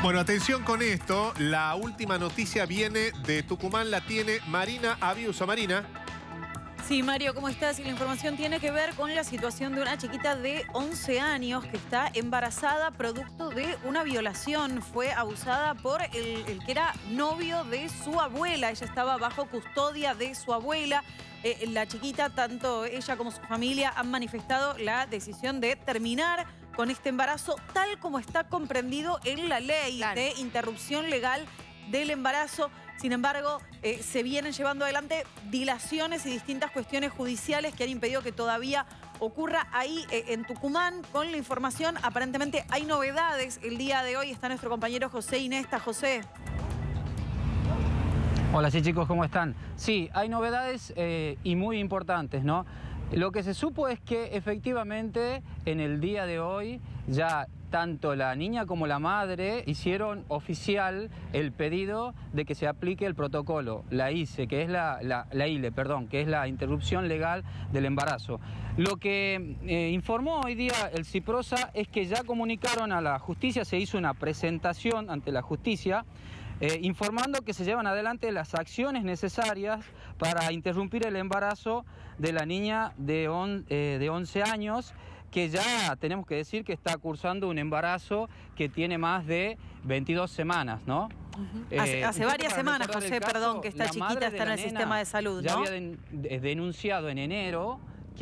Bueno, atención con esto. La última noticia viene de Tucumán, la tiene Marina Abiuso. Marina. Sí, Mario, ¿cómo estás? Y la información tiene que ver con la situación de una chiquita de 11 años que está embarazada producto de una violación. Fue abusada por el que era novio de su abuela. Ella estaba bajo custodia de su abuela. La chiquita, tanto ella como su familia, han manifestado la decisión de terminar con este embarazo tal como está comprendido en la ley de interrupción legal del embarazo. Sin embargo, se vienen llevando adelante dilaciones y distintas cuestiones judiciales que han impedido que todavía ocurra ahí en Tucumán. Con la información, aparentemente hay novedades. El día de hoy está nuestro compañero José Inesta. José. Hola, sí, chicos, ¿cómo están? Sí, hay novedades y muy importantes, ¿no? Lo que se supo es que efectivamente en el día de hoy ya tanto la niña como la madre hicieron oficial el pedido de que se aplique el protocolo, la ICE, que es la ILE, perdón, que es la interrupción legal del embarazo. Lo que informó hoy día el CIPROSA es que ya comunicaron a la justicia, se hizo una presentación ante la justicia, informando que se llevan adelante las acciones necesarias para interrumpir el embarazo de la niña de 11 años, que ya tenemos que decir que está cursando un embarazo que tiene más de 22 semanas, ¿no? Hace varias semanas, José, perdón, que esta chiquita está en el sistema de salud, ¿no? Ya había denunciado en enero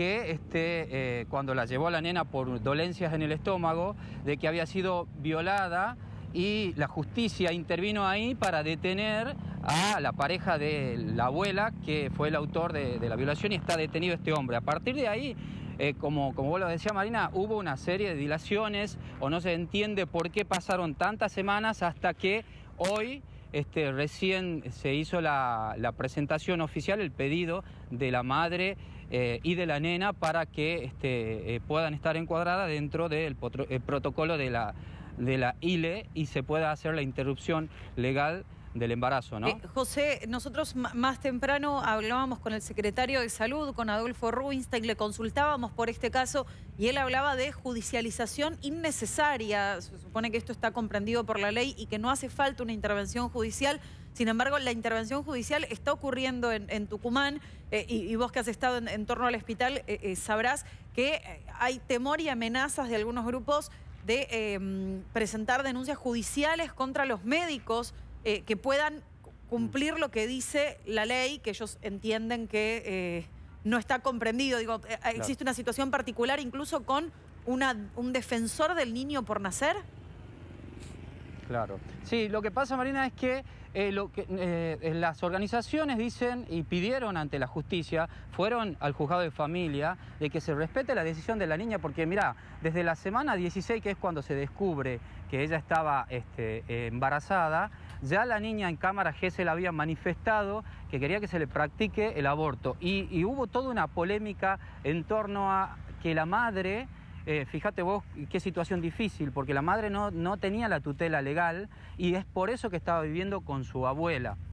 que cuando la llevó a la nena por dolencias en el estómago, de que había sido violada, y la justicia intervino ahí para detener a la pareja de la abuela, que fue el autor de la violación, y está detenido este hombre. A partir de ahí, como vos lo decías, Marina, hubo una serie de dilaciones, o no se entiende por qué pasaron tantas semanas hasta que hoy recién se hizo la presentación oficial, el pedido de la madre y de la nena para que puedan estar encuadradas dentro del protocolo de la ILE y se pueda hacer la interrupción legal del embarazo, ¿no? José, nosotros más temprano hablábamos con el secretario de Salud, con Adolfo Rubinstein, le consultábamos por este caso y él hablaba de judicialización innecesaria. Se supone que esto está comprendido por la ley y que no hace falta una intervención judicial. Sin embargo, la intervención judicial está ocurriendo en Tucumán y vos que has estado en torno al hospital sabrás que hay temor y amenazas de algunos grupos de presentar denuncias judiciales contra los médicos que puedan cumplir lo que dice la ley, que ellos entienden que no está comprendido. Digo, ¿existe una situación particular incluso con un defensor del niño por nacer? Claro. Sí, lo que pasa, Marina, es que las organizaciones dicen y pidieron ante la justicia, fueron al juzgado de familia, de que se respete la decisión de la niña, porque mirá, desde la semana 16, que es cuando se descubre que ella estaba embarazada, ya la niña en cámara G se la había manifestado que quería que se le practique el aborto. Y hubo toda una polémica en torno a que la madre... fíjate vos qué situación difícil, porque la madre no tenía la tutela legal y es por eso que estaba viviendo con su abuela.